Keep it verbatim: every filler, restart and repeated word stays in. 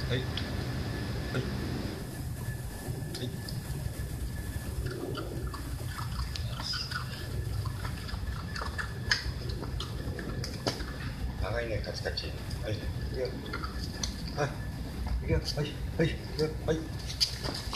はいはい長いね、カチカチ。はい、いくよ。はい、いくよ。はい、はい、いくよ。はい。